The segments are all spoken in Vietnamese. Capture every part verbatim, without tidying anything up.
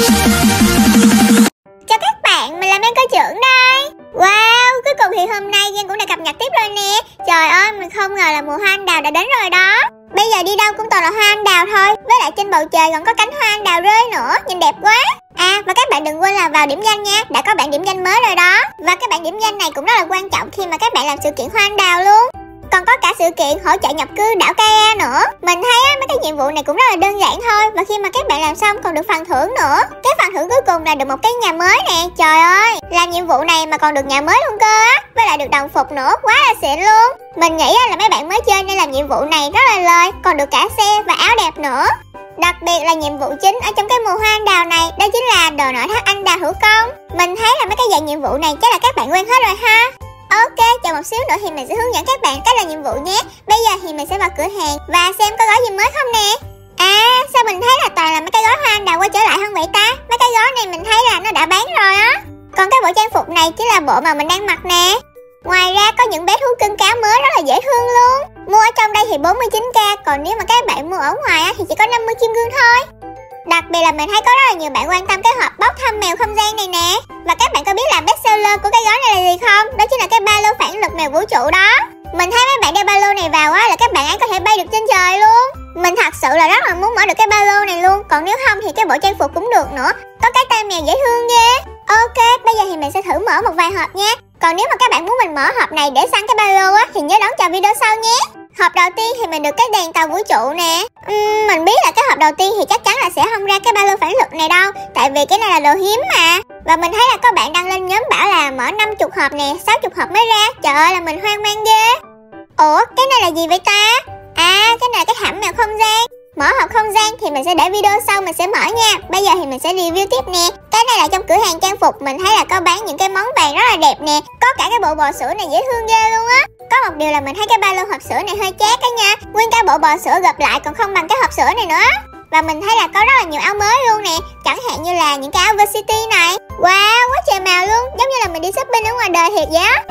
Chào các bạn, mình là Mang Cơ Trưởng đây. Wow, cuối cùng thì hôm nay Giang cũng đã cập nhật tiếp rồi nè. Trời ơi, mình không ngờ là mùa hoa anh đào đã đến rồi đó. Bây giờ đi đâu cũng toàn là hoa anh đào thôi. Với lại trên bầu trời còn có cánh hoa anh đào rơi nữa, nhìn đẹp quá. À, và các bạn đừng quên là vào điểm danh nha. Đã có bản điểm danh mới rồi đó. Và cái bản điểm danh này cũng rất là quan trọng khi mà các bạn làm sự kiện hoa anh đào luôn. Còn có cả sự kiện hỗ trợ nhập cư đảo Kaya nữa. Mình thấy á, mấy cái nhiệm vụ này cũng rất là đơn giản thôi. Và khi mà các bạn làm xong còn được phần thưởng nữa. Cái phần thưởng cuối cùng là được một cái nhà mới nè. Trời ơi, làm nhiệm vụ này mà còn được nhà mới luôn cơ á. Với lại được đồng phục nữa, quá là xịn luôn. Mình nghĩ là mấy bạn mới chơi nên làm nhiệm vụ này rất là lời. Còn được cả xe và áo đẹp nữa. Đặc biệt là nhiệm vụ chính ở trong cái mùa hoa anh đào này, đó chính là đồ nội thất anh đào thủ công. Mình thấy là mấy cái dạng nhiệm vụ này chắc là các bạn quen hết rồi ha. Ok, chờ một xíu nữa thì mình sẽ hướng dẫn các bạn cách làm nhiệm vụ nhé. Bây giờ thì mình sẽ vào cửa hàng và xem có gói gì mới không nè. À, sao mình thấy là toàn là mấy cái gói hoa anh đào quay trở lại không vậy ta? Mấy cái gói này mình thấy là nó đã bán rồi á. Còn cái bộ trang phục này chỉ là bộ mà mình đang mặc nè. Ngoài ra có những bé thú cưng cáo mới rất là dễ thương luôn. Mua ở trong đây thì bốn mươi chín k, còn nếu mà các bạn mua ở ngoài á thì chỉ có năm mươi kim cương thôi. Đặc biệt là mình thấy có rất là nhiều bạn quan tâm cái hộp bóc thăm mèo không gian này nè. Và các bạn có biết là bestseller của cái gói này là gì không? Đó chính là cái ba lô phản lực mèo vũ trụ đó. Mình thấy mấy bạn đeo ba lô này vào á là các bạn ấy có thể bay được trên trời luôn. Mình thật sự là rất là muốn mở được cái ba lô này luôn. Còn nếu không thì cái bộ trang phục cũng được nữa. Có cái tay mèo dễ thương ghê. Ok, bây giờ thì mình sẽ thử mở một vài hộp nha. Còn nếu mà các bạn muốn mình mở hộp này để săn cái ba lô á thì nhớ đón chờ video sau nhé. Hộp đầu tiên thì mình được cái đèn tàu vũ trụ nè. uhm, Mình biết là cái hộp đầu tiên thì chắc chắn là sẽ không ra cái ba lô phản lực này đâu. Tại vì cái này là đồ hiếm mà. Và mình thấy là có bạn đăng lên nhóm bảo là mở năm mươi hộp nè, sáu mươi hộp mới ra. Trời ơi là mình hoang mang ghê. Ủa, cái này là gì vậy ta? À, cái này là cái hãm mèo không gian. Mở hộp không gian thì mình sẽ để video sau mình sẽ mở nha. Bây giờ thì mình sẽ review tiếp nè. Cái này là trong cửa hàng trang phục, mình thấy là có bán những cái món vàng rất là đẹp nè. Có cả cái bộ bò sữa này dễ thương ghê luôn á. Có một điều là mình thấy cái ba lô hộp sữa này hơi chát á nha. Nguyên cả bộ bò sữa gộp lại còn không bằng cái hộp sữa này nữa. Và mình thấy là có rất là nhiều áo mới luôn nè. Chẳng hạn như là những cái áo Varsity này. Wow, quá trời màu luôn. Giống như là mình đi shopping ở ngoài đời thiệt vậy á.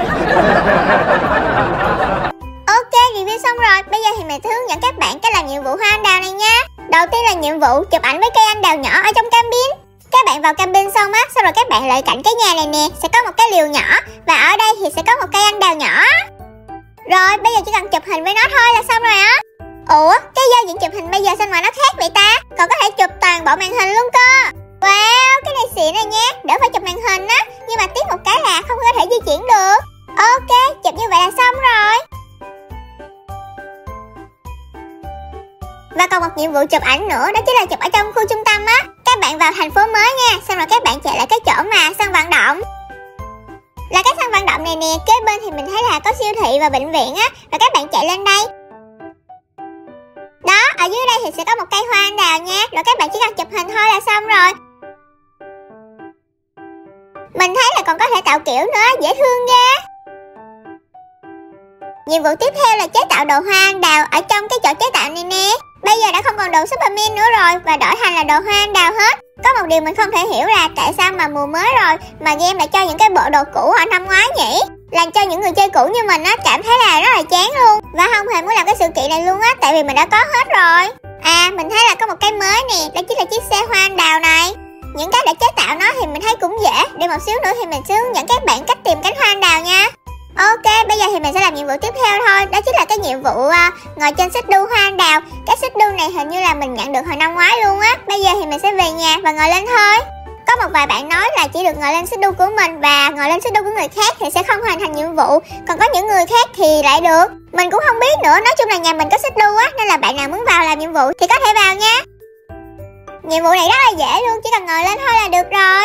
Ok, review xong rồi. Bây giờ thì mình sẽ hướng dẫn các bạn cách làm nhiệm vụ hoa anh đào này nha. Đầu tiên là nhiệm vụ chụp ảnh với cây anh đào nhỏ ở trong cabin. Các bạn vào cabin xong á, sau rồi các bạn lại cạnh cái nhà này nè, sẽ có một cái liều nhỏ. Và ở đây thì sẽ có một cây anh đào nhỏ. Rồi, bây giờ chỉ cần chụp hình với nó thôi là xong rồi á. Ủa, cái giao diện chụp hình bây giờ sao mà nó khác vậy ta? Còn có thể chụp toàn bộ màn hình luôn cơ. Wow, cái này xịn rồi nha. Đỡ phải chụp màn hình á. Nhưng mà tiếc một cái là không có thể di chuyển được. Ok, chụp như vậy là xong rồi. Và còn một nhiệm vụ chụp ảnh nữa, đó chính là chụp ở trong khu trung tâm á. Các bạn vào thành phố mới nha, xong rồi các bạn chạy lại cái chỗ mà sân vận động. Là cái sân vận động này nè, kế bên thì mình thấy là có siêu thị và bệnh viện á. Rồi các bạn chạy lên đây. Đó, ở dưới đây thì sẽ có một cây hoa anh đào nha. Rồi các bạn chỉ cần chụp hình thôi là xong rồi. Mình thấy là còn có thể tạo kiểu nữa, dễ thương ghê. Nhiệm vụ tiếp theo là chế tạo đồ hoa anh đào ở trong cái chỗ chế tạo này nè. Bây giờ đã không còn đồ Superman nữa rồi và đổi thành là đồ hoa anh đào hết. Có một điều mình không thể hiểu là tại sao mà mùa mới rồi mà game lại cho những cái bộ đồ cũ ở năm ngoái nhỉ? Làm cho những người chơi cũ như mình á cảm thấy là rất là chán luôn. Và không hề muốn làm cái sự kiện này luôn á, tại vì mình đã có hết rồi. À, mình thấy là có một cái mới nè, đó chính là chiếc xe hoa anh đào này. Những cái để chế tạo nó thì mình thấy cũng dễ. Để một xíu nữa thì mình sẽ hướng dẫn các bạn cách tìm cánh hoa anh đào nha. Ok, bây giờ thì mình sẽ làm nhiệm vụ tiếp theo thôi. Đó chính là cái nhiệm vụ uh, ngồi trên xích đu hoa anh đào. Cái xích đu này hình như là mình nhận được hồi năm ngoái luôn á. Bây giờ thì mình sẽ về nhà và ngồi lên thôi. Có một vài bạn nói là chỉ được ngồi lên xích đu của mình và ngồi lên xích đu của người khác thì sẽ không hoàn thành nhiệm vụ. Còn có những người khác thì lại được. Mình cũng không biết nữa, nói chung là nhà mình có xích đu á. Nên là bạn nào muốn vào làm nhiệm vụ thì có thể vào nha. Nhiệm vụ này rất là dễ luôn, chỉ cần ngồi lên thôi là được rồi.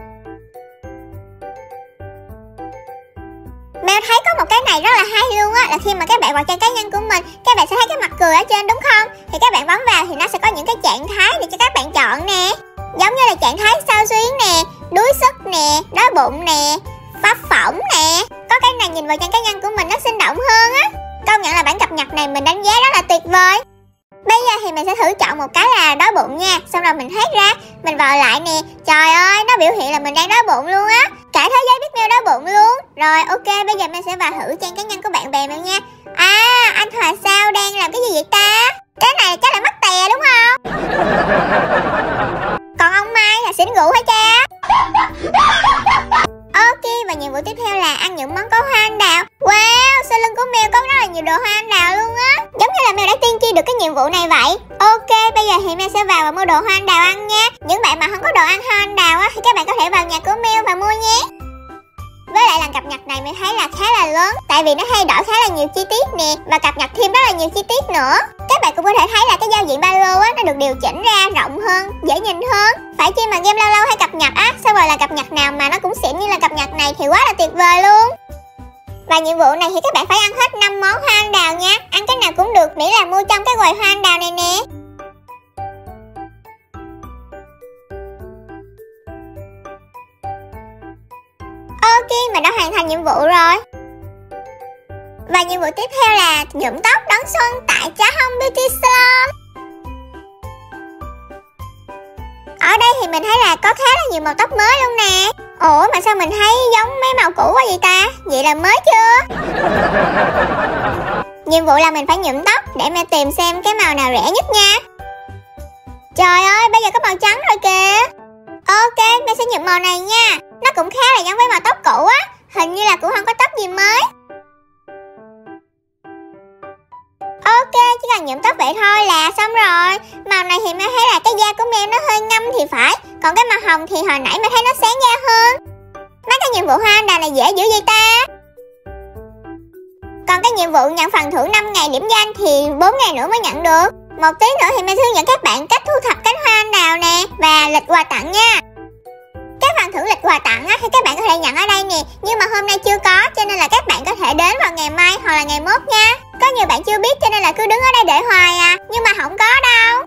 Mèo thấy có một cái này rất là hay luôn á, là khi mà các bạn vào trang cá nhân của mình, các bạn sẽ thấy cái mặt cười ở trên đúng không? Thì các bạn bấm vào thì nó sẽ có những cái trạng thái để cho các bạn chọn nè. Giống như là trạng thái sao xuyến nè, đuối sức nè, đói bụng nè, phát phỏng nè. Có cái này nhìn vào trang cá nhân của mình nó sinh động hơn á. Công nhận là bản cập nhật này mình đánh giá rất là tuyệt vời. Bây giờ thì mình sẽ thử chọn một cái là đói bụng nha. Xong rồi mình thoát ra, mình vào lại nè. Trời ơi, nó biểu hiện là mình đang đói bụng luôn á. Cả thế giới biết Mèo đói bụng luôn. Rồi ok, bây giờ mình sẽ vào thử trang cá nhân của bạn bè mình nha. À, anh Hòa Sao đang làm cái gì vậy ta? Cái này chắc là mắc tè đúng không? Còn ông Mai là xỉn nhiều đồ hoa anh đào luôn á. Giống như là Mèo đã tiên tri được cái nhiệm vụ này vậy. Ok, bây giờ thì Mèo sẽ vào và mua đồ hoa anh đào ăn nha. Những bạn mà không có đồ ăn hoa anh đào á thì các bạn có thể vào nhà của Mèo và mua nhé. Với lại lần cập nhật này mình thấy là khá là lớn, tại vì nó thay đổi khá là nhiều chi tiết nè, và cập nhật thêm rất là nhiều chi tiết nữa. Các bạn cũng có thể thấy là cái giao diện ba lô á, nó được điều chỉnh ra rộng hơn, dễ nhìn hơn. Phải chi mà game lâu lâu hay cập nhật á, sao rồi là cập nhật nào mà nó cũng xịn như là cập nhật này thì quá là tuyệt vời luôn. Và nhiệm vụ này thì các bạn phải ăn hết năm món hoa anh đào nha. Ăn cái nào cũng được, miễn là mua trong cái quầy hoa anh đào này nè. Ok, mình đã hoàn thành nhiệm vụ rồi. Và nhiệm vụ tiếp theo là nhuộm tóc đón xuân tại Trà Hồng Beauty Salon. Ở đây thì mình thấy là có khá là nhiều màu tóc mới luôn nè. Ủa mà sao mình thấy giống mấy màu cũ quá vậy ta? Vậy là mới chưa? Nhiệm vụ là mình phải nhuộm tóc để mà tìm xem cái màu nào rẻ nhất nha. Trời ơi, bây giờ có màu trắng rồi kìa. Ok, mình sẽ nhuộm màu này nha. Nó cũng khá là giống với màu tóc cũ á. Hình như là cũng không có tóc gì mới. Ok, chỉ cần nhuộm tóc vậy thôi là xong rồi. Màu này thì mới thấy là cái da của Mèo nó hơi ngâm thì phải. Còn cái màu hồng thì hồi nãy mới thấy nó sáng da hơn. Mấy cái nhiệm vụ hoa anh đào này dễ dữ vậy ta. Còn cái nhiệm vụ nhận phần thưởng năm ngày điểm danh thì bốn ngày nữa mới nhận được. Một tí nữa thì Mèo hướng dẫn các bạn cách thu thập cánh hoa anh đào nè, và lịch quà tặng nha. Các phần thưởng lịch quà tặng á, thì các bạn có thể nhận ở đây nè, nhưng mà hôm nay chưa có, cho nên là các bạn có thể đến vào ngày mai hoặc là ngày mốt nha. Có nhiều bạn chưa biết cho nên là cứ đứng ở đây để hoài à, nhưng mà không có đâu.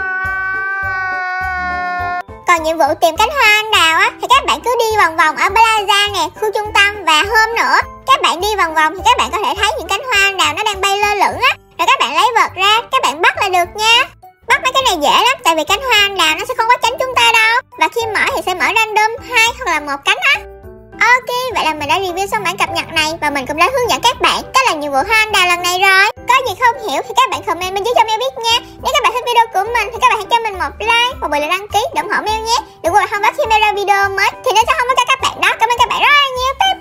Còn nhiệm vụ tìm cánh hoa anh đào á, thì các bạn cứ đi vòng vòng ở Plaza nè, khu trung tâm, và hôm nữa các bạn đi vòng vòng thì các bạn có thể thấy những cánh hoa anh đào nó đang bay lơ lửng á, rồi các bạn lấy vật ra, các bạn bắt là được nha. Bắt mấy cái này dễ lắm, tại vì cánh hoa anh đào nó sẽ không có cánh chúng ta đâu, và khi mở thì sẽ mở random hai hoặc là một cánh á. Ok, vậy là mình đã review xong bản cập nhật này, và mình cũng đã hướng dẫn các bạn cách làm nhiệm vụ hoa anh đào lần này rồi. Có gì không hiểu thì các bạn comment bên dưới cho Mèo biết nha. Nếu các bạn thích video của mình thì các bạn hãy cho mình một like, một lượt đăng ký để ủng hộ Mèo nhé. Đừng quên là không bắt khi Mèo ra video mới thì nó sẽ không có cho các bạn đó. Cảm ơn các bạn rất là nhiều. Bye.